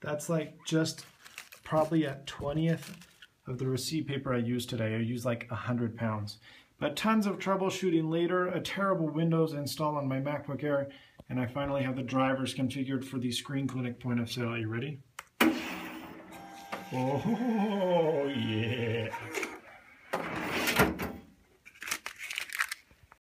That's like just probably a 20th of the receipt paper I used today. I used like 100 pounds. But tons of troubleshooting later, a terrible Windows install on my MacBook Air, and I finally have the drivers configured for the Screen Clinic point of sale. Are you ready? Oh yeah!